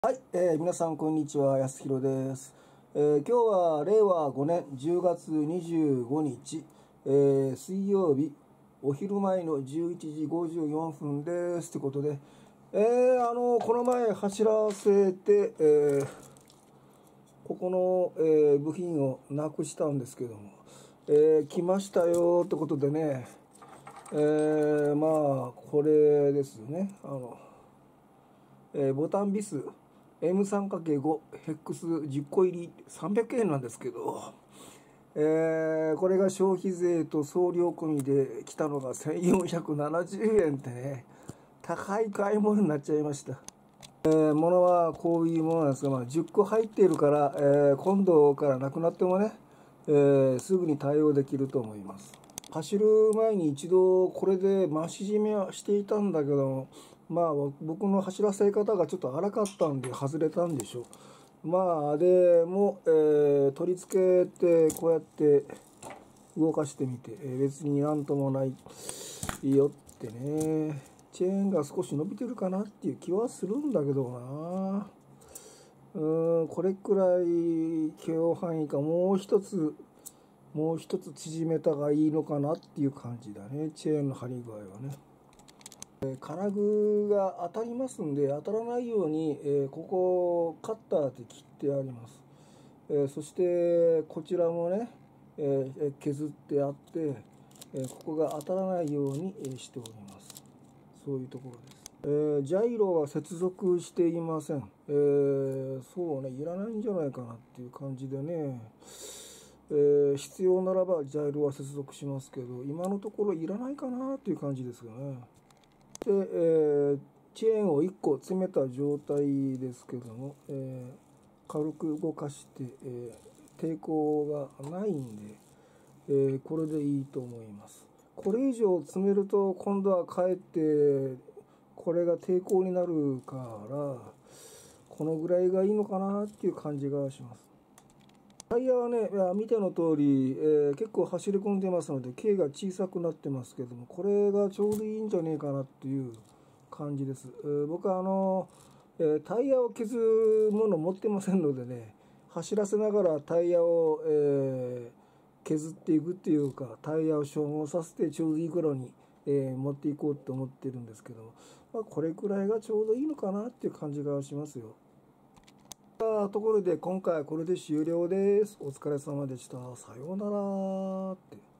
はい、皆さんこんにちは、やすひろです。今日は令和5年10月25日、水曜日、お昼前の11時54分です。ということで、この前走らせて、ここの、部品をなくしたんですけども、来ましたよってことでね、まあ、これですね、ボタンビス M3×5 ヘックス10個入り300円なんですけど、これが消費税と送料込みで来たのが1470円ってね、高い買い物になっちゃいました。物はこういうものなんですが、10個入っているから、今度からなくなってもね、すぐに対応できると思います。走る前に一度これで増し締めはしていたんだけど、僕の走らせ方がちょっと荒かったんで外れたんでしょう。でも、取り付けてこうやって動かしてみて、別になんともないよってね。チェーンが少し伸びてるかなっていう気はするんだけどな。これくらい許容範囲か、もう一つ縮めたがいいのかなっていう感じだね。チェーンの張り具合はね。金具が当たりますんで、当たらないように、ここカッターで切ってあります。そしてこちらもね、削ってあって、ここが当たらないようにしております。そういうところです。ジャイロは接続していません。そうね、いらないんじゃないかなっていう感じでね。必要ならばジャイロは接続しますけど、今のところいらないかなっていう感じですよね。で、チェーンを1個詰めた状態ですけども、軽く動かして、抵抗がないんで、これでいいと思います。これ以上詰めると今度はかえってこれが抵抗になるから、このぐらいがいいのかなっていう感じがします。タイヤはね、見ての通り、結構走り込んでますので、径が小さくなってますけども、これがちょうどいいんじゃねえかなっていう感じです。僕はタイヤを削るもの持ってませんのでね、走らせながらタイヤを、削っていくっていうか、タイヤを消耗させてちょうどいい頃に、持っていこうと思ってるんですけど、これくらいがちょうどいいのかなっていう感じがしますよ。ところで今回はこれで終了です。お疲れ様でした。さようならって。